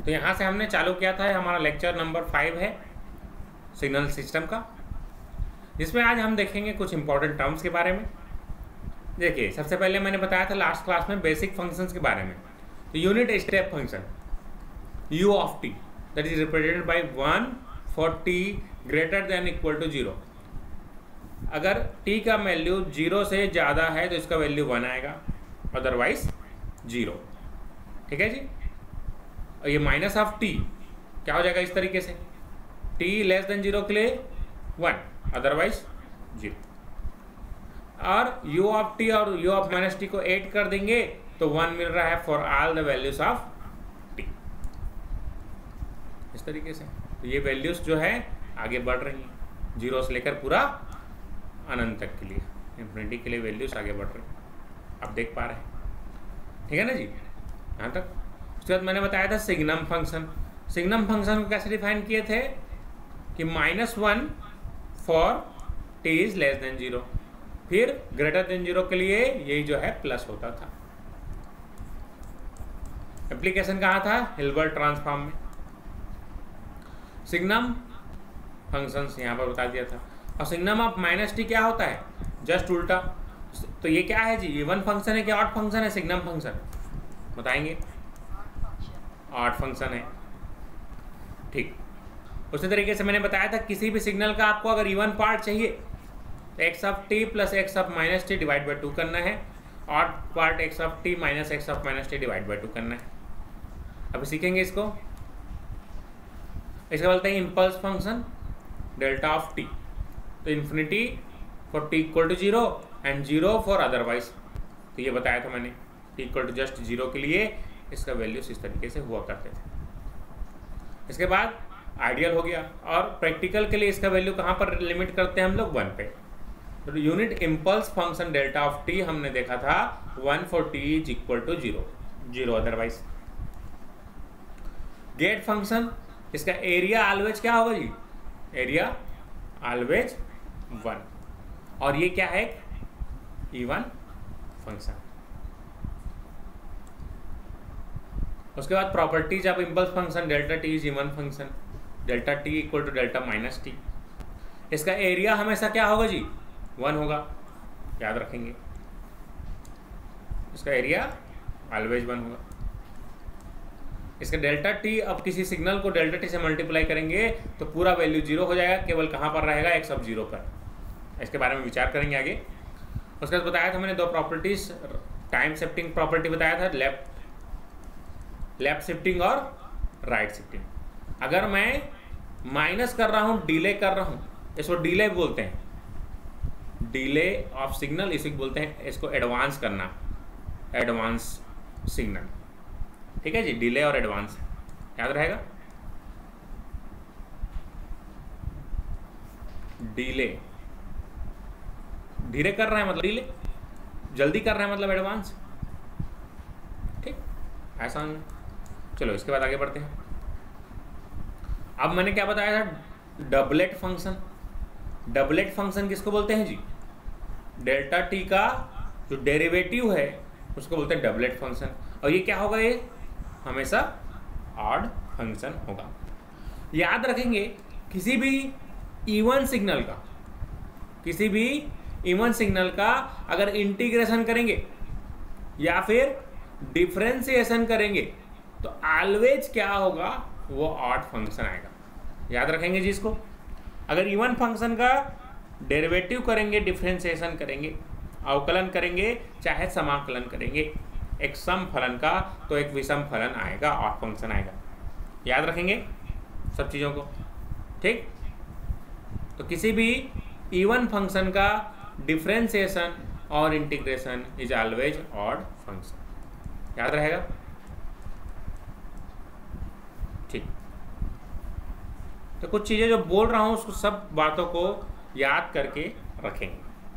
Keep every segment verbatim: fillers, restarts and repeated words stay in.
तो यहाँ से हमने चालू किया था, हमारा लेक्चर नंबर फाइव है सिग्नल सिस्टम का, जिसमें आज हम देखेंगे कुछ इंपॉर्टेंट टर्म्स के बारे में। देखिए, सबसे पहले मैंने बताया था लास्ट क्लास में बेसिक फंक्शंस के बारे में। तो unit step function u of T that is represented by one for T greater than equal to zero. अगर t का वैल्यू जीरो से ज़्यादा है तो इसका वैल्यू वन आएगा, अदरवाइज जीरो। ठीक है जी। और ये माइनस ऑफ टी क्या हो जाएगा इस तरीके से, t लेस देन जीरो के लिए वन, अदरवाइज जीरो। और u ऑफ टी और u ऑफ माइनस टी को ऐड कर देंगे तो वन मिल रहा है for all the values of t, इस तरीके से। तो ये वैल्यूज जो है आगे बढ़ रही हैं, जीरो से लेकर पूरा अनंत तक के लिए, इंफिनिटी के लिए वैल्यूज आगे बढ़ रही हैं, आप देख पा रहे हैं। ठीक है ना जी, यहाँ तक। उसके बाद मैंने बताया था सिग्नम फंक्शन। सिग्नम फंक्शन को कैसे डिफाइन किए थे कि minus one for T is less than zero, फिर ग्रेटर देन जीरो के लिए यही जो है प्लस होता था। एप्लीकेशन कहाँ था, हिल्बर्ट ट्रांसफॉर्म में। सिग्नम फंक्शंस यहाँ पर बता दिया था। और सिग्नम ऑफ माइनस टी क्या होता है, जस्ट उल्टा। तो ये क्या है जी, इवन फंक्शन है कि ऑड फंक्शन है सिग्नम फंक्शन, बताएंगे। ऑड फंक्शन है, ठीक। उसी तरीके से मैंने बताया था किसी भी सिग्नल का आपको अगर इवन पार्ट चाहिए तो X of T plus X of minus T divide by two करना है, odd part X of T minus X of minus T divide by two करना है। अभी सीखेंगे इसको। इसका बोलते हैं impulse function delta of T. तो infinity for T equal to zero and zero for otherwise. तो ये बताया था मैंने, T equal to just zero के लिए इसका वैल्यूज इस तरीके से हुआ करते थे। इसके बाद आइडियल हो गया, और प्रैक्टिकल के लिए इसका वैल्यू कहाँ पर लिमिट करते हैं हम लोग, वन पे। तो unit impulse function delta of T हमने देखा था one for T is equal to zero, zero otherwise. Gate function, इसका एरिया ऑलवेज क्या होगा जी, एरिया ऑलवेज वन। और ये क्या है, इवन फंक्शन। उसके बाद properties of impulse function delta T is even function, delta T equal to delta minus T. इसका एरिया हमेशा क्या होगा जी, वन होगा, याद रखेंगे। इसका एरिया ऑलवेज वन होगा। इसका डेल्टा टी, अब किसी सिग्नल को डेल्टा टी से मल्टीप्लाई करेंगे तो पूरा वैल्यू जीरो हो जाएगा, केवल कहाँ पर रहेगा, एक्स ऑफ जीरो पर। इसके बारे में विचार करेंगे आगे। उसके बाद बताया था मैंने दो प्रॉपर्टीज, टाइम शिफ्टिंग प्रॉपर्टी बताया था, लेफ्ट लेफ्ट शिफ्टिंग और राइट शिफ्टिंग। अगर मैं माइनस कर रहा हूँ, डिले कर रहा हूँ, इसको डिले बोलते हैं, डिले ऑफ सिग्नल इसी को बोलते हैं। इसको एडवांस करना, एडवांस सिग्नल। ठीक है जी, डिले और एडवांस याद रहेगा। डिले, धीरे कर रहे हैं मतलब डिले, जल्दी कर रहे हैं मतलब एडवांस। ठीक, ऐसा। चलो इसके बाद आगे बढ़ते हैं। अब मैंने क्या बताया था, डबलेट फंक्शन। डबलेट फंक्शन किसको बोलते हैं जी, डेल्टा टी का जो डेरिवेटिव है उसको बोलते हैं डबलेट फंक्शन। और ये क्या होगा, ये हमेशा ऑड फंक्शन होगा। याद रखेंगे, किसी भी इवन सिग्नल का किसी भी इवन सिग्नल का अगर इंटीग्रेशन करेंगे या फिर डिफरेंशिएशन करेंगे तो ऑलवेज क्या होगा, वो ऑड फंक्शन आएगा। याद रखेंगे जी इसको। अगर इवन फंक्शन का डेरिवेटिव करेंगे, डिफरेंशिएशन करेंगे, अवकलन करेंगे, चाहे समाकलन करेंगे एक सम फलन का, तो एक विषम फलन आएगा, ऑड फंक्शन आएगा। याद रखेंगे सब चीज़ों को, ठीक। तो किसी भी इवन फंक्शन का डिफरेंशिएशन और integration is always odd function, याद रहेगा, ठीक। तो कुछ चीज़ें जो बोल रहा हूँ उसको सब बातों को याद करके रखेंगे।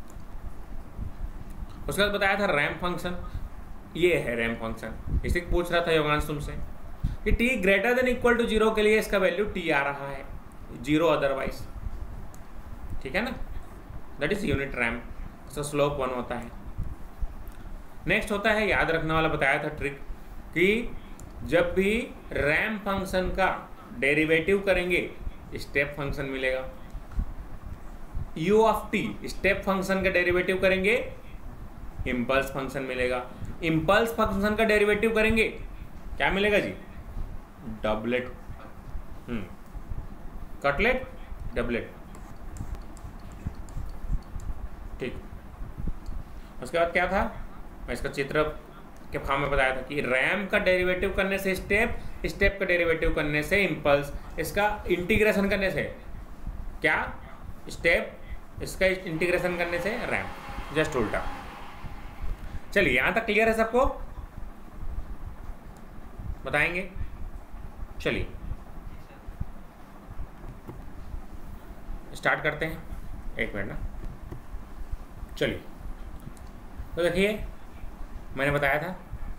उसके बाद बताया था रैंप फंक्शन, ये है रैंप फंक्शन। इसे पूछ रहा था योगांश तुमसे कि t greater than equal to zero के लिए इसका वैल्यू t आ रहा है, जीरो अदरवाइज, ठीक है ना, दैट इज यूनिट रैंप। इसका स्लोप वन होता है। नेक्स्ट होता है, याद रखने वाला बताया था ट्रिक कि जब भी रैंप फंक्शन का डेरिवेटिव करेंगे स्टेप फंक्शन मिलेगा। U of T step function का डेरिवेटिव करेंगे इम्पल्स फंक्शन मिलेगा। इम्पल्स फंक्शन का डेरिवेटिव करेंगे क्या मिलेगा जी? डबलेट। Hmm cutlet doublet. ठीक, उसके बाद क्या था, मैं इसका चित्र के फॉर्म में बताया था कि रैम का डेरिवेटिव करने से स्टेप, स्टेप का डेरिवेटिव करने से इम्पल्स, इसका इंटीग्रेशन करने से क्या स्टेप, इसका इंटीग्रेशन करने से रैम, जस्ट उल्टा। चलिए यहां तक क्लियर है सबको? बताएंगे? चलिए स्टार्ट करते हैं, एक मिनट ना। चलिए तो देखिए मैंने बताया था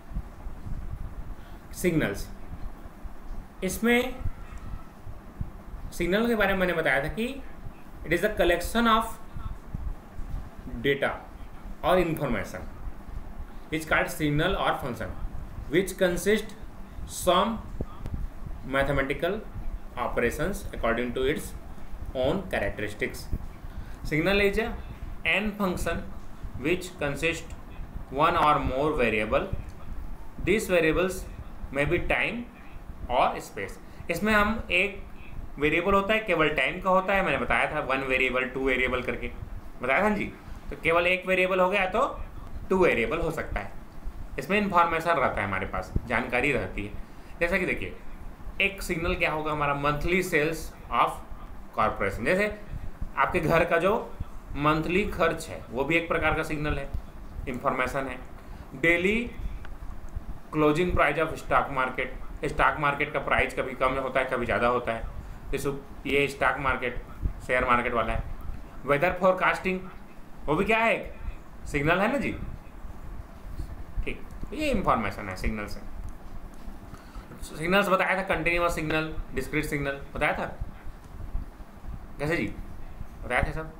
सिग्नल्स, इसमें सिग्नल के बारे में मैंने बताया था कि it is the collection of data और इंफॉर्मेशन विच कॉल्ड सिग्नल और function which consist some mathematical operations according to its own characteristics. Signal is a n function which consists one or more variable. These variables may be time और space. इसमें हम एक variable होता है केवल time का होता है, मैंने बताया था वन वेरिएबल टू वेरिएबल करके बताया था जी। तो केवल एक वेरिएबल हो गया तो टू वेरिएबल हो सकता है। इसमें इंफॉर्मेशन रहता है, हमारे पास जानकारी रहती है। जैसा कि देखिए एक सिग्नल क्या होगा हमारा, मंथली सेल्स ऑफ कॉर्पोरेशन। जैसे आपके घर का जो मंथली खर्च है वो भी एक प्रकार का सिग्नल है, इंफॉर्मेशन है। Daily closing price of stock market, stock market का प्राइस कभी कम होता है कभी ज़्यादा होता है, जैसे ये स्टॉक मार्केट शेयर मार्केट वाला है। वेदर फोरकास्टिंग वो भी क्या है, सिग्नल है ना जी। ठीक, ये इंफॉर्मेशन है, सिग्नल्स है। सिग्नल्स बताया था, कंटिन्यूअस सिग्नल, डिस्क्रीट सिग्नल बताया था, कैसे जी बताया था सब?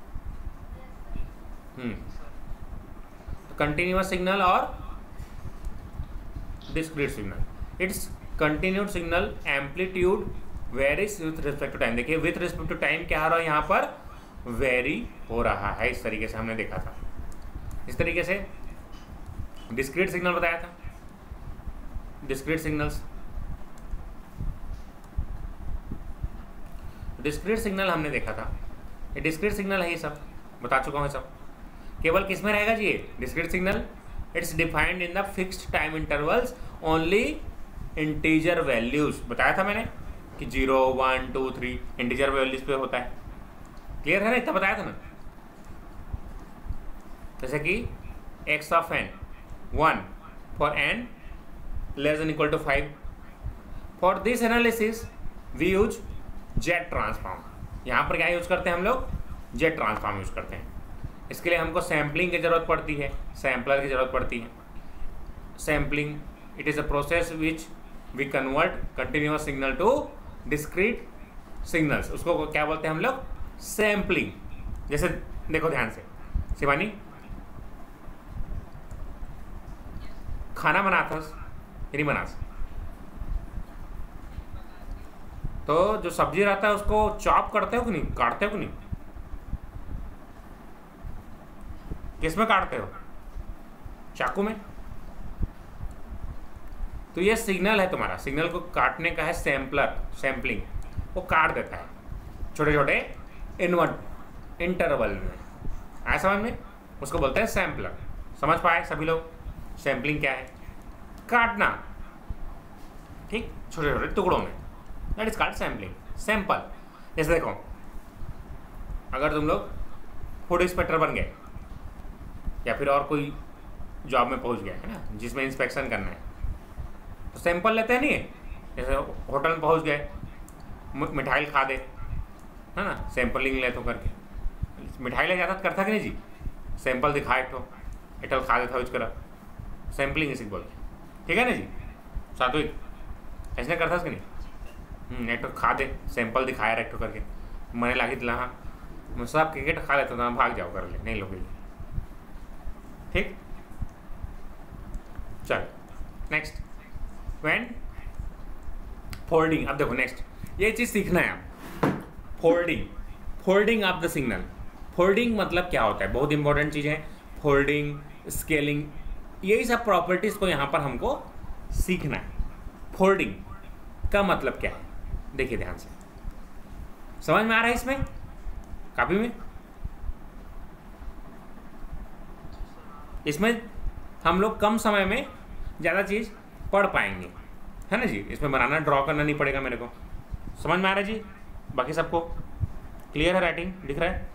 हम्म तो कंटिन्यूअस सिग्नल और discrete signal. Its continued signal amplitude varies with respect to time. देखिए विथ रिस्पेक्ट टू टाइम क्या हो रहा है यहाँ पर, वेरी हो रहा है। इस तरीके से हमने देखा था, इस तरीके से डिस्क्रीट सिग्नल बताया था। डिस्क्रीट सिग्नल्स, डिस्क्रीट सिग्नल हमने देखा था, ये डिस्क्रीट सिग्नल है, ये सब बता चुका हूँ सब। केवल किस में रहेगा जी ये discrete signal? It's defined in the fixed time intervals only integer values. बताया था मैंने कि zero one two three integer values पे होता है। क्लियर है ना, इतना बताया था ना। जैसे कि x of N one for N less than equal to five. For this analysis we use Z transform. यहाँ पर क्या यूज करते हैं हम लोग, जेट ट्रांसफॉर्म यूज करते हैं। इसके लिए हमको सैम्पलिंग की जरूरत पड़ती है, सैम्पलर की जरूरत पड़ती है। Sampling it is a process which we convert continuous signal to discrete signals. उसको क्या बोलते हैं हम लोग, सैम्पलिंग। जैसे देखो ध्यान से शिवानी, खाना बनाता नहीं बनाता, तो जो सब्जी रहता है उसको चॉप करते हो कि नहीं, काटते हो कि नहीं? किस में काटते हो, चाकू में। तो ये सिग्नल है तुम्हारा, सिग्नल को काटने का है सैम्पलर, सैम्पलिंग। वो काट देता है छोटे छोटे इनवर्ट इंटरवल में, आया समझ में? उसको बोलते हैं सैम्पलर। समझ पाए सभी लोग सैम्पलिंग क्या है? काटना, ठीक, छोटे छोटे टुकड़ों में, that is called sampling, sample. जैसे देखो अगर तुम लोग फूड इंस्पेक्टर बन गए या फिर और कोई जॉब में पहुंच गया है ना जिसमें इंस्पेक्शन करना है, तो सैंपल लेते हैं नहीं है। जैसे होटल में पहुंच गए, मिठाई खा दे, है ना, सैंपलिंग ले तो करके मिठाई ले जाता करता कि नहीं जी, सैंपल दिखा एक ठो एटल खा देता उसका, सैंपलिंग इसी बोलते हैं। ठीक है ना जी सात्विक, ऐसे करता कि नहीं, एक ठो खा दे, सैंपल दिखाया एक ठो करके, मैंने लागी दिला हाँ मैं सब क्रिकेट खा लेता हूँ, भाग जाओ कर ले, नहीं लोगे। ठीक, चल नेक्स्ट। When folding. अब देखो नेक्स्ट, ये चीज़ सीखना है आप, folding, folding of the signal. Folding मतलब क्या होता है, बहुत इंपॉर्टेंट चीज़ है। फोल्डिंग, स्केलिंग, यही सब प्रॉपर्टीज़ को यहाँ पर हमको सीखना है। फोल्डिंग का मतलब क्या है, देखिए ध्यान से, समझ में आ रहा है इसमें कापी में? इसमें हम लोग कम समय में ज़्यादा चीज़ पढ़ पाएंगे, है ना जी। इसमें बनाना, ड्रॉ करना नहीं पड़ेगा मेरे को। समझ में आ रहा है जी? बाकी सबको क्लियर है? राइटिंग दिख रहा है?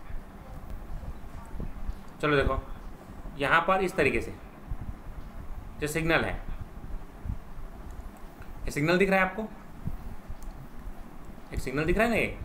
चलो देखो, यहाँ पर इस तरीके से जो सिग्नल है, ये सिग्नल दिख रहा है आपको? एक सिग्नल दिख रहा है ना, ये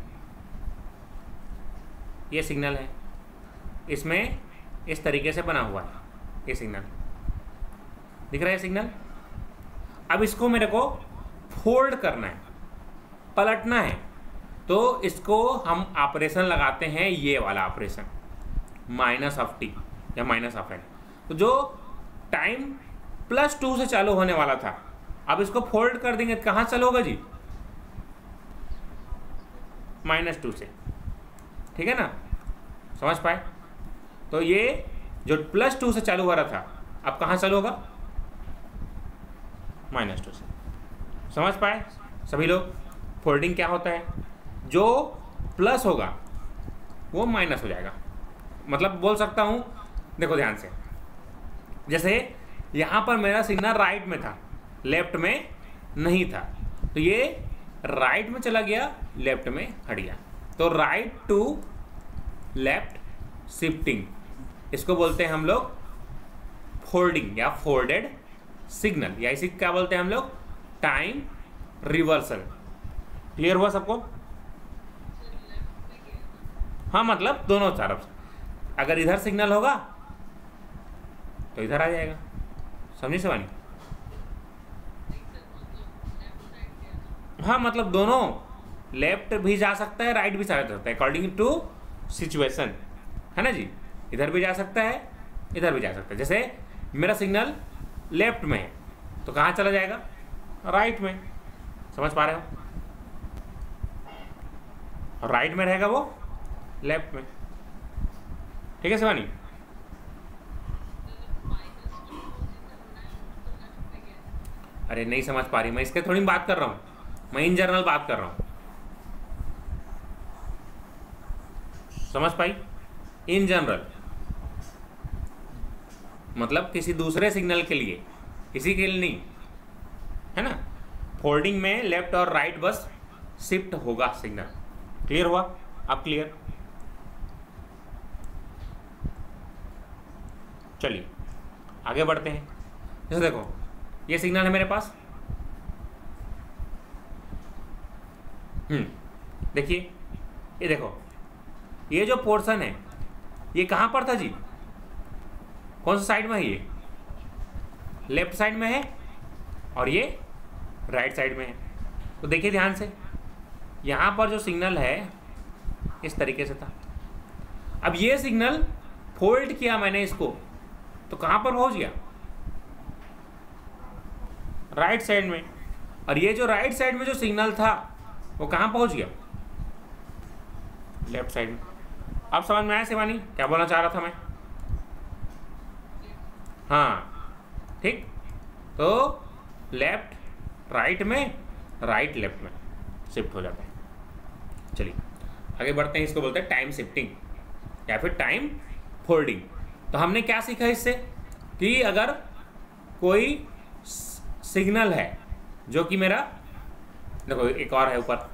ये सिग्नल है, इसमें इस तरीके से बना हुआ है ये सिग्नल, दिख रहा है सिग्नल। अब इसको मेरे को फोल्ड करना है, पलटना है, तो इसको हम ऑपरेशन लगाते हैं, ये वाला ऑपरेशन, माइनस ऑफ टी या माइनस ऑफ एन। तो जो टाइम प्लस टू से चालू होने वाला था, अब इसको फोल्ड कर देंगे, कहाँ चालू होगा जी? माइनस टू से, ठीक है ना, समझ पाए? तो ये जो प्लस टू से चालू हो रहा था, अब कहाँ चालू होगा? माइनस टू से। समझ पाए सभी लोग? फोल्डिंग क्या होता है, जो प्लस होगा वो माइनस हो जाएगा। मतलब बोल सकता हूँ, देखो ध्यान से, जैसे यहाँ पर मेरा सिग्नल राइट में था, लेफ्ट में नहीं था, तो ये राइट में चला गया, लेफ्ट में हट गया, तो राइट टू लेफ्ट शिफ्टिंग, इसको बोलते हैं हम लोग फोल्डिंग या फोल्डेड सिग्नल, या इसी क्या बोलते हैं हम लोग? Time reversal. क्लियर हुआ सबको? हाँ, मतलब दोनों तरफ, अगर इधर सिग्नल होगा तो इधर आ जाएगा। समझी शिवानी? हाँ, मतलब दोनों, लेफ्ट भी जा सकता है, राइट भी जा सकता है, अकॉर्डिंग टू सिचुएशन, है ना जी। इधर भी जा सकता है, इधर भी जा सकता है। जैसे मेरा सिग्नल लेफ्ट में है, तो कहाँ चला जाएगा? राइट में। समझ पा रहे हो? और राइट में रहेगा वो लेफ्ट में, ठीक है शिवानी? अरे नहीं समझ पा रही, मैं इसके थोड़ी बात कर रहा हूँ, मैं इन जनरल बात कर रहा हूँ। समझ पाई? इन जनरल मतलब किसी दूसरे सिग्नल के लिए, किसी के लिए नहीं, है ना। फोल्डिंग में लेफ्ट और राइट बस शिफ्ट होगा सिग्नल। क्लियर हुआ? अब क्लियर? चलिए आगे बढ़ते हैं। जैसे देखो, ये सिग्नल है मेरे पास, हम्म देखिए, ये देखो, ये जो पोर्शन है ये कहाँ पर था जी? कौन सा साइड में है? ये लेफ्ट साइड में है और ये राइट साइड में है। तो देखिए ध्यान से, यहाँ पर जो सिग्नल है इस तरीके से था। अब ये सिग्नल फोल्ड किया मैंने इसको, तो कहाँ पर पहुँच गया? राइट साइड में। और ये जो राइट साइड में जो सिग्नल था वो कहाँ पहुँच गया? लेफ्ट साइड में। अब समझ में आया शिवानी क्या बोलना चाह रहा था मैं? हाँ ठीक, तो लेफ्ट राइट में, राइट लेफ्ट में शिफ्ट हो जाता है। चलिए आगे बढ़ते हैं। इसको बोलते हैं टाइम शिफ्टिंग या फिर टाइम फोल्डिंग। तो हमने क्या सीखा इससे कि अगर कोई सिग्नल है जो कि मेरा, देखो एक और है ऊपर,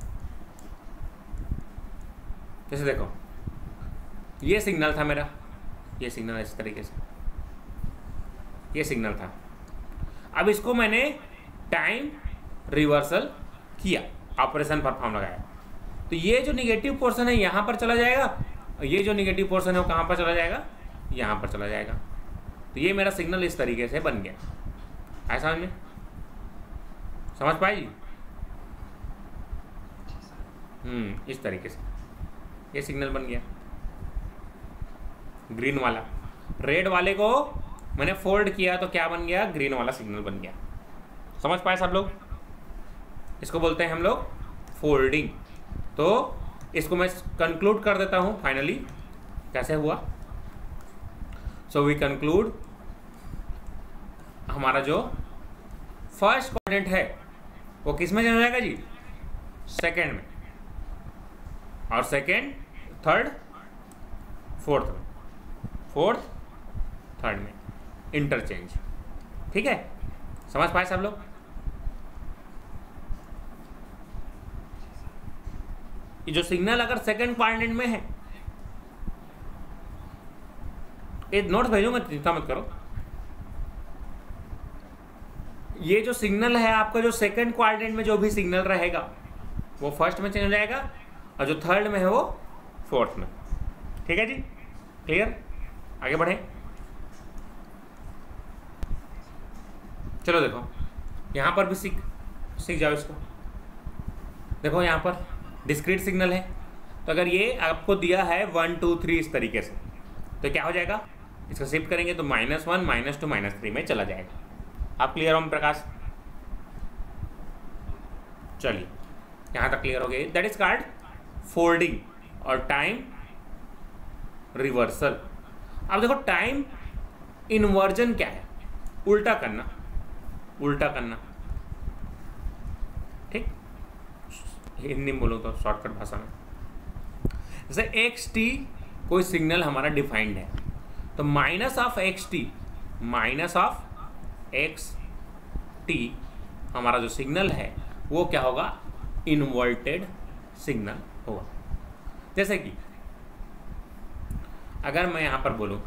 जैसे देखो ये सिग्नल था मेरा, ये सिग्नल इस तरीके से, ये सिग्नल था। अब इसको मैंने टाइम रिवर्सल किया, ऑपरेशन परफॉर्म लगाया, तो ये जो निगेटिव पोर्शन है यहाँ पर चला जाएगा, और ये जो निगेटिव पोर्शन है वो कहाँ पर चला जाएगा? यहाँ पर चला जाएगा। तो ये मेरा सिग्नल इस तरीके से बन गया। आया समझ में? समझ पाए जी? हम्म इस तरीके से ये सिग्नल बन गया, ग्रीन वाला। रेड वाले को मैंने फोल्ड किया तो क्या बन गया? ग्रीन वाला सिग्नल बन गया। समझ पाए सब लोग? इसको बोलते हैं हम लोग फोल्डिंग। तो इसको मैं कंक्लूड कर देता हूं फाइनली, कैसे हुआ। सो वी कंक्लूड, हमारा जो फर्स्ट क्वाड्रेंट है वो किस में चेंज हो जाएगा जी? सेकेंड में, और सेकेंड थर्ड फोर्थ में, फोर्थ थर्ड में इंटरचेंज। ठीक है, समझ पाए सब लोग? ये जो सिग्नल अगर सेकंड क्वाड्रेंट में है, ये नोट्स भेजूंगा, चिंता मत करो। ये जो सिग्नल है आपका, जो सेकंड क्वाड्रेंट में जो भी सिग्नल रहेगा वो फर्स्ट में चेंज हो जाएगा, और जो थर्ड में है वो फोर्थ में। ठीक है जी, क्लियर? आगे बढ़े। चलो देखो, यहां पर भी सीख सीख जाओ इसको। देखो यहां पर डिस्क्रीट सिग्नल है, तो अगर ये आपको दिया है वन टू थ्री इस तरीके से, तो क्या हो जाएगा? इसको शिफ्ट करेंगे तो minus one minus two minus three में चला जाएगा। आप क्लियर हो प्रकाश? चलिए यहां तक क्लियर हो गई। दैट इज कॉल्ड फोल्डिंग और टाइम रिवर्सल। अब देखो, टाइम इन्वर्जन क्या है? उल्टा करना, उल्टा करना। ठीक, हिंदी में बोलूँ तो शॉर्टकट भाषा में, जैसे एक्स टी कोई सिग्नल हमारा डिफाइंड है, तो minus of X T, minus of X T हमारा जो सिग्नल है वो क्या होगा? इन्वर्टेड सिग्नल होगा। जैसे कि अगर मैं यहां पर बोलूं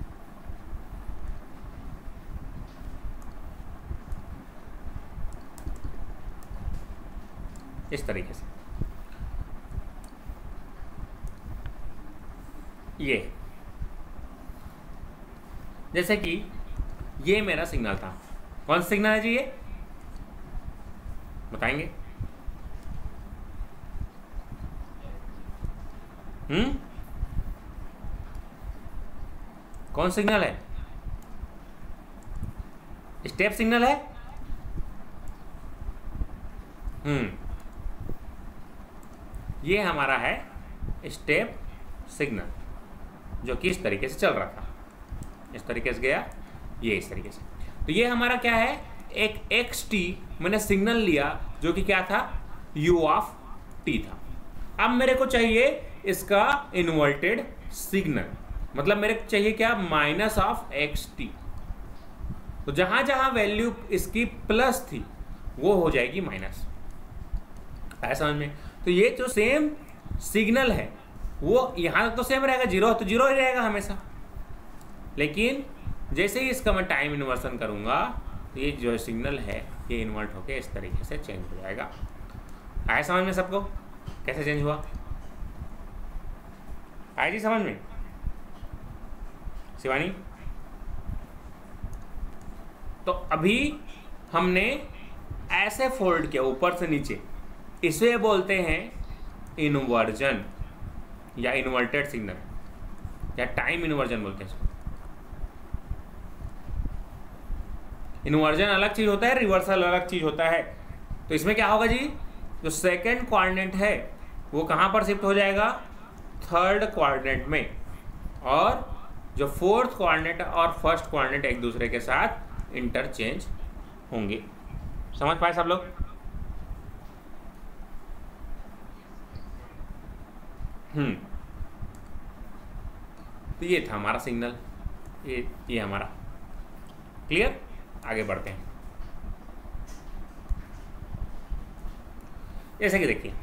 इस तरीके से, ये जैसे कि ये मेरा सिग्नल था। कौन सा सिग्नल है जी? ये बताएंगे? हम्म कौन सिग्नल है? स्टेप सिग्नल है। हम्म ये हमारा है स्टेप सिग्नल, जो कि इस तरीके से चल रहा था, इस तरीके से गया, ये इस तरीके से। तो ये हमारा क्या है? एक एक्स टी मैंने सिग्नल लिया, जो कि क्या था? यू ऑफ टी था। अब मेरे को चाहिए इसका इन्वर्टेड सिग्नल, मतलब मेरे को चाहिए क्या? Minus of X T. तो जहां जहां वैल्यू इसकी प्लस थी वो हो जाएगी माइनस। ऐसा समझ में? तो ये जो सेम सिग्नल है वो यहां तक तो सेम रहेगा, जीरो तो जीरो ही रहेगा हमेशा, लेकिन जैसे ही इसका मैं टाइम इन्वर्सन करूंगा, तो ये जो सिग्नल है ये इन्वर्ट होके इस तरीके से चेंज हो जाएगा। आया समझ में सबको? कैसे चेंज हुआ? आया जी समझ में? शिवानी, तो अभी हमने ऐसे फोल्ड किया ऊपर से नीचे, इसे बोलते हैं इन्वर्जन या इन्वर्टेड सिग्नल, या टाइम इन्वर्जन बोलते हैं इसको। इन्वर्जन अलग चीज होता है, रिवर्सल अलग चीज होता है। तो इसमें क्या होगा जी? जो सेकंड क्वाड्रेंट है वो कहां पर शिफ्ट हो जाएगा? थर्ड क्वाड्रेंट में, और जो फोर्थ क्वाड्रेंट और फर्स्ट क्वाड्रेंट एक दूसरे के साथ इंटरचेंज होंगे। समझ पाए सब लोग? हम्म तो ये था हमारा सिग्नल, ये ये हमारा क्लियर। आगे बढ़ते हैं। जैसे कि देखिए,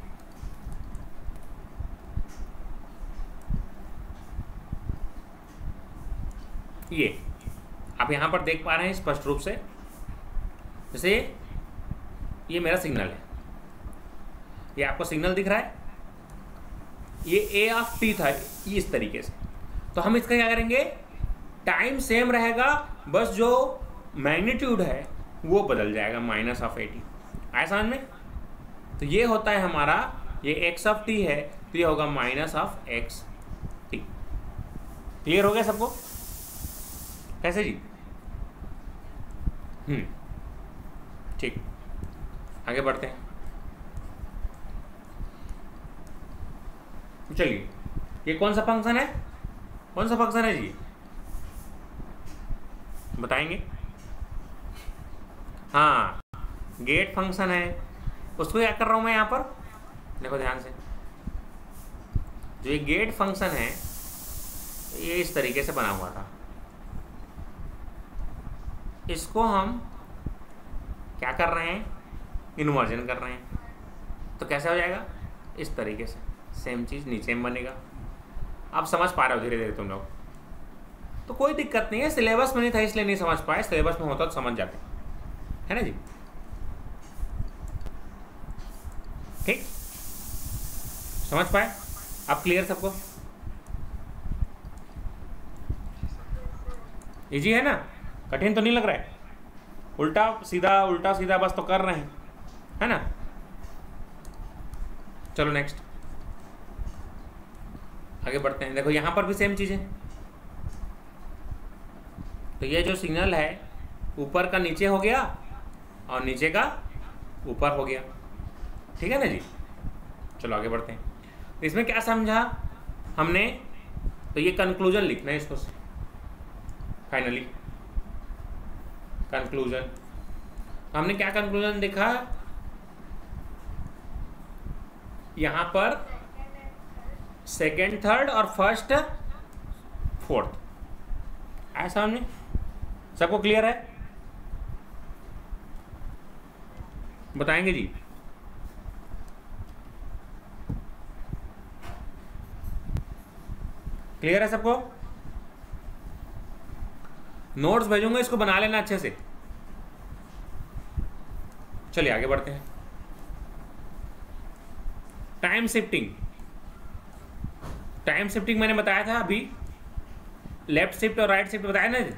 ये आप यहां पर देख पा रहे हैं स्पष्ट रूप से, जैसे ये मेरा सिग्नल है, ये आपको सिग्नल दिख रहा है, ये ए ऑफ टी था इस तरीके से। तो हम इसका क्या करेंगे? टाइम सेम रहेगा, बस जो मैग्नीट्यूड है वो बदल जाएगा, माइनस ऑफ एटी। आया समझ में? तो ये होता है हमारा, ये एक्स ऑफ टी है, तो ये होगा minus of X T. Clear हो गया सबको? कैसे जी? हम्म ठीक। आगे बढ़ते हैं। चलिए, ये कौन सा फंक्शन है, कौन सा फंक्शन है जी, बताएंगे? हाँ, गेट फंक्शन है। उसको क्या कर रहा हूँ मैं यहाँ पर, देखो ध्यान से। जो ये गेट फंक्शन है ये इस तरीके से बना हुआ था, इसको हम क्या कर रहे हैं, इन्वर्जन कर रहे हैं। तो कैसे हो जाएगा, इस तरीके से, सेम चीज़ नीचे में बनेगा। आप समझ पा रहे हो धीरे धीरे तुम लोग, तो कोई दिक्कत नहीं है। सिलेबस में नहीं था इसलिए नहीं समझ पाए, सिलेबस में होता तो समझ जाते, है ना जी। ठीक, समझ पाए आप, क्लियर सबको, इजी है ना, कठिन तो नहीं लग रहा है। उल्टा सीधा उल्टा सीधा बस तो कर रहे हैं, है ना। चलो नेक्स्ट आगे बढ़ते हैं। देखो यहाँ पर भी सेम चीज़ है। तो ये जो सिग्नल है ऊपर का नीचे हो गया और नीचे का ऊपर हो गया, ठीक है ना जी। चलो आगे बढ़ते हैं। तो इसमें क्या समझा हमने, तो ये कंक्लूजन लिखना है इसको, फाइनली कंक्लूजन। हमने क्या कंक्लूजन देखा, यहां पर सेकेंड थर्ड और फर्स्ट फोर्थ, ऐसा हमने, सबको क्लियर है, बताएंगे जी। क्लियर है सबको, नोट्स भेजूंगा, इसको बना लेना अच्छे से। चलिए आगे बढ़ते हैं। टाइम शिफ्टिंग, टाइम शिफ्टिंग मैंने बताया था अभी, लेफ्ट शिफ्ट और राइट शिफ्ट बताया ना।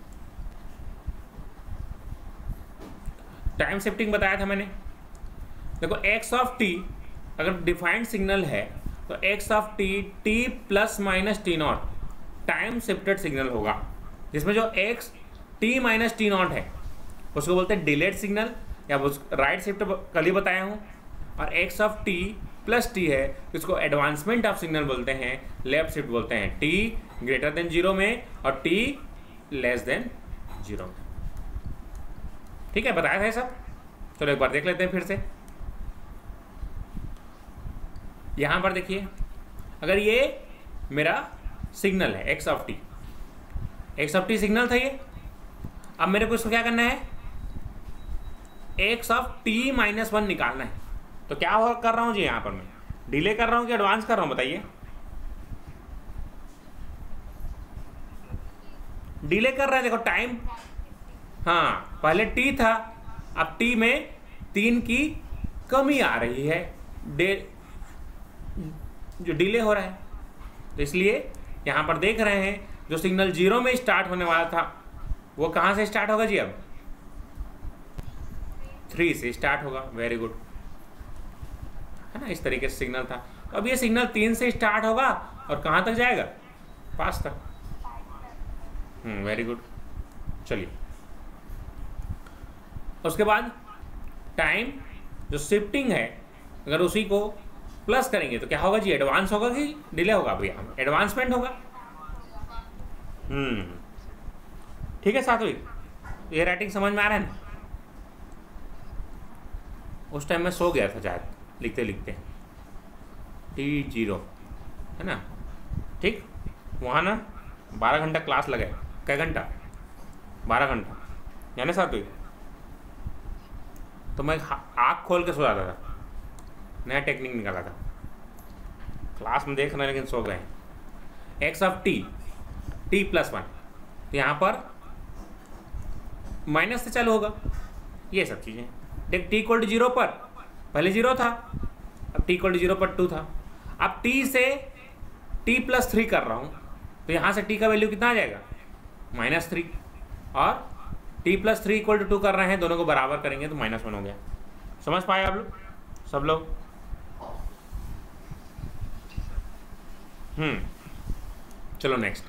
टाइम शिफ्टिंग बताया था मैंने। देखो एक्स ऑफ टी अगर डिफाइंड सिग्नल है तो X of T T plus minus T not time shifted signal होगा, जिसमें जो X T minus T not है उसको बोलते हैं डिलेड सिग्नल, या राइट शिफ्ट कल ही बताया हूँ। और X of T plus T है इसको एडवांसमेंट ऑफ सिग्नल बोलते हैं, लेफ्ट शिफ्ट बोलते हैं। टी ग्रेटर देन जीरो में और टी लेस देन जीरो में, ठीक है, बताया था ये सब। चलो एक बार देख लेते हैं फिर से। यहां पर देखिए, अगर ये मेरा सिग्नल है x of t, x of t signal था ये। अब मेरे को इसको क्या करना है, x of T minus one निकालना है। तो क्या हो कर रहा हूं जी, यहां पर मैं डिले कर रहा हूं कि एडवांस कर रहा हूं, बताइए। डिले कर रहे हैं, देखो टाइम, हाँ पहले टी था, अब टी में तीन की कमी आ रही है, डे जो डिले हो रहा है। तो इसलिए यहां पर देख रहे हैं जो सिग्नल जीरो में स्टार्ट होने वाला था वो कहां से स्टार्ट होगा जी, अब थ्री से स्टार्ट होगा। वेरी गुड, है ना, इस तरीके से सिग्नल था। तो अब ये सिग्नल तीन से स्टार्ट होगा और कहां तक जाएगा, पाँच तक। Hmm very good. चलिए उसके बाद टाइम जो शिफ्टिंग है अगर उसी को प्लस करेंगे तो क्या होगा जी, एडवांस होगा कि डिले होगा भैया, एडवांसमेंट होगा। हम्म ठीक है साथी, ये राइटिंग समझ में आ रहा है ना। उस टाइम मैं सो गया था शायद लिखते लिखते, टी जीरो है ना, ठीक। वहाँ ना बारह घंटा क्लास लगे, कै घंटा, बारह घंटा यानी साथी। तो मैं आँख खोल के सो जाता था, नया टेक्निक निकाला था, क्लास में देख रहे हैं लेकिन सो गए। X of T T plus one, तो यहाँ पर माइनस से चालू होगा, ये सब चीज़ें। देख टी इक्वल टू जीरो पर पहले जीरो था, अब टी इक्वल टू जीरो पर टू था। अब टी से टी प्लस थ्री कर रहा हूँ तो यहाँ से टी का वैल्यू कितना आ जाएगा, माइनस थ्री। और t plus three equal to two कर रहे हैं, दोनों को बराबर करेंगे तो माइनस वन हो गया। समझ पाए आप लोग, सब लोग? हम्म चलो नेक्स्ट,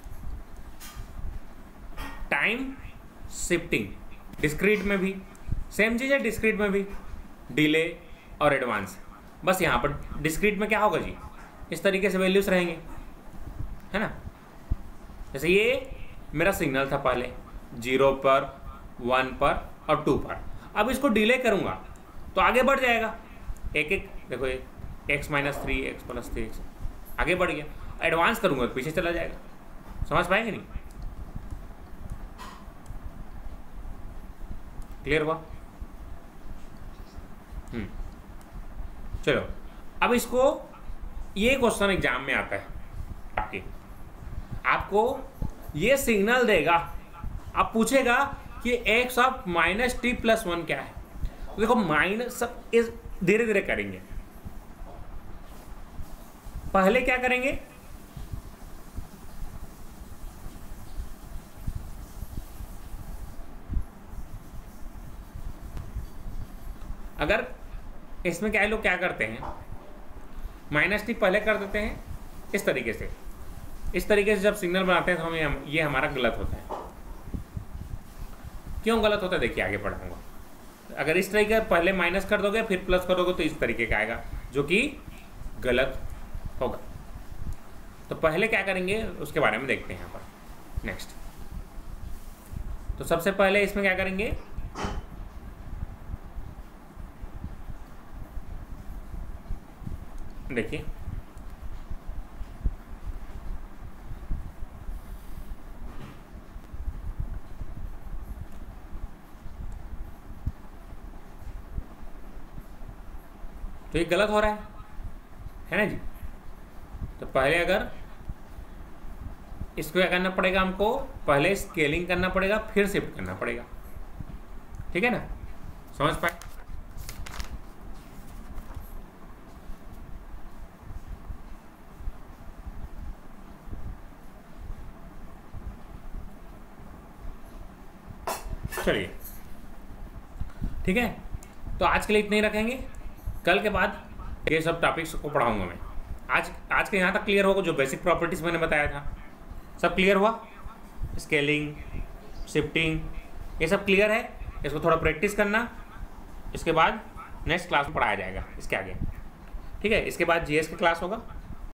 टाइम शिफ्टिंग डिस्क्रीट में भी सेम चीज़ है डिस्क्रीट में भी, डिले और एडवांस। बस यहाँ पर डिस्क्रीट में क्या होगा जी, इस तरीके से वैल्यूज रहेंगे, है ना। जैसे ये मेरा सिग्नल था पहले जीरो पर, वन पर और टू पर। अब इसको डिले करूँगा तो आगे बढ़ जाएगा, एक एक देखो, एक x minus three, x plus three, x आगे बढ़ गया। एडवांस करूँगा तो पीछे चला जाएगा। समझ पाएंगे नहीं? क्लियर हुआ? हम्म चलो, अब इसको, ये क्वेश्चन एग्जाम में आता है आपके, आपको ये सिग्नल देगा, अब पूछेगा कि x of minus t plus one क्या है। तो देखो माइनस सब इस धीरे धीरे करेंगे। पहले क्या करेंगे, अगर इसमें क्या है, लोग क्या करते हैं, माइनस टी पहले कर देते हैं इस तरीके से। इस तरीके से जब सिग्नल बनाते हैं तो हमें ये हमारा गलत होता है। क्यों गलत होता है देखिए, आगे पढ़ाऊंगा। अगर इस तरीके पहले माइनस कर दोगे फिर प्लस करोगे तो इस तरीके का आएगा, जो कि गलत होगा। तो पहले क्या करेंगे उसके बारे में देखते हैं यहाँ पर नेक्स्ट। तो सबसे पहले इसमें क्या करेंगे, देखिए तो ये गलत हो रहा है है ना जी। तो पहले अगर इसको क्या करना पड़ेगा, हमको पहले स्केलिंग करना पड़ेगा फिर शिफ्ट करना पड़ेगा, ठीक है ना। समझ पाए? चलिए ठीक है, तो आज के लिए इतना ही रखेंगे। कल के बाद ये सब टॉपिक्स को पढ़ाऊंगा मैं। आज आज के यहाँ तक क्लियर होगा, जो बेसिक प्रॉपर्टीज मैंने बताया था सब क्लियर हुआ। स्केलिंग, शिफ्टिंग, ये सब क्लियर है। इसको थोड़ा प्रैक्टिस करना, इसके बाद नेक्स्ट क्लास में पढ़ाया जाएगा इसके आगे, ठीक है। इसके बाद जीएस की क्लास होगा।